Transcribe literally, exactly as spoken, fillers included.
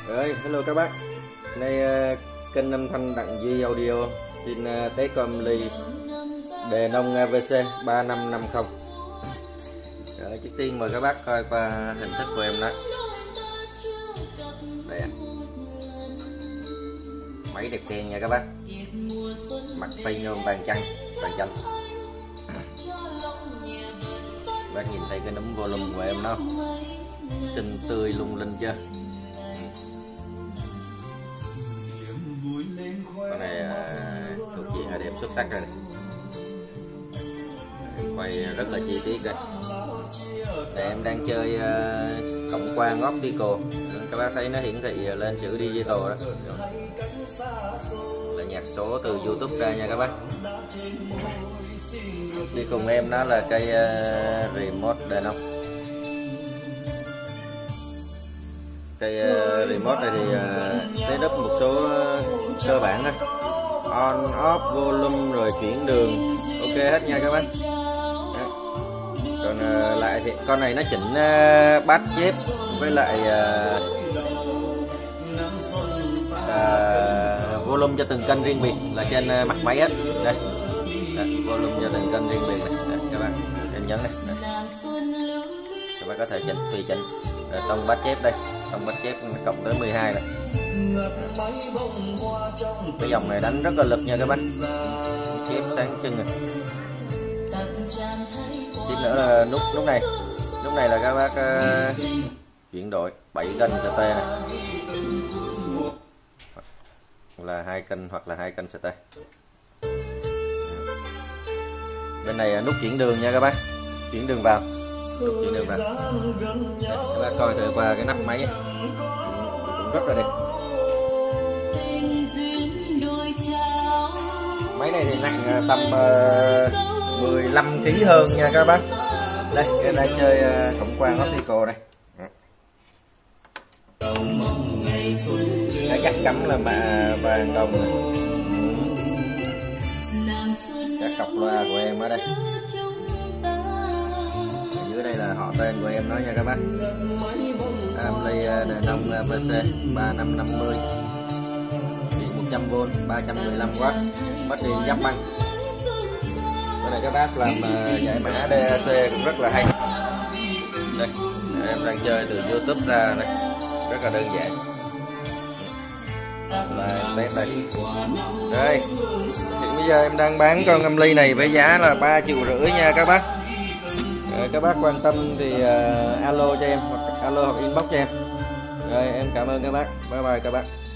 Rồi, hello các bác. Nay uh, kênh âm thanh Đặng Duy Audio xin uh, test con ly đề nông a vê xê ba năm năm không. Rồi, trước tiên mời các bác coi qua hình thức của em đó. Đây à. Máy đẹp khen nha các bác. Mặt phay nhôm vàng chanh, vàng chanh. Bác nhìn thấy cái núm volume của em nó xinh tươi lung linh chưa? Con này à, thuộc diện là đẹp xuất sắc rồi này. Quay rất là chi tiết đây. Đây em đang chơi uh, cộng quang optical. Các bác thấy nó hiển thị lên chữ digital đó. Là nhạc số từ YouTube ra nha các bác. Đi cùng em đó là cây uh, remote đề nông. Cây uh, remote này thì uh, setup một số uh, cơ bản thôi, on off volume rồi chuyển đường ok hết nha các bác. Còn uh, lại thì con này nó chỉnh uh, bass chép với lại uh, uh, volume cho từng kênh riêng biệt là trên uh, mặt máy hết. Đây, đây volume cho từng kênh riêng biệt này. Đây, các bạn em nhấn này. Đây. Các bạn có thể chỉnh tùy chỉnh rồi tông bass chép đây, tông bass chép cộng tới mười hai rồi. Cái dòng này đánh rất là lực nha các bác, chép sáng chân rồi. Tiếp nữa là nút nút này, nút này là các bác uh, chuyển đổi bảy kênh ét tê này, là hai kênh hoặc là hai kênh ét tê. Bên này là nút chuyển đường nha các bác, chuyển đường vào, nút chuyển đường vào. Đây, các bác coi thử qua cái nắp máy ấy. Cũng rất là đẹp. Máy này thì nặng tầm uh, mười lăm ki lô gam hơn nha các bác. Đây, em đang chơi uh, cộng quang optical đây. Cái dắt cắm là mà vàng đồng này. Các cọc loa của em ở đây. Ở dưới đây là họ tên của em nói nha các bác. Ampli đề nông a vê xê ba năm năm mươi. một trăm vôn, ba trăm mười lăm oát, bắt đi giáp băng. Cái này các bác làm uh, giải mã đê a xê cũng rất là hay. Đây, em đang chơi từ YouTube ra đây, rất là đơn giản. Là test đây. Đây, hiện bây giờ em đang bán con âm ly này với giá là ba triệu rưỡi nha các bác. Rồi, các bác quan tâm thì uh, alo cho em hoặc alo hoặc inbox cho em. Rồi em cảm ơn các bác. Bye bye các bác.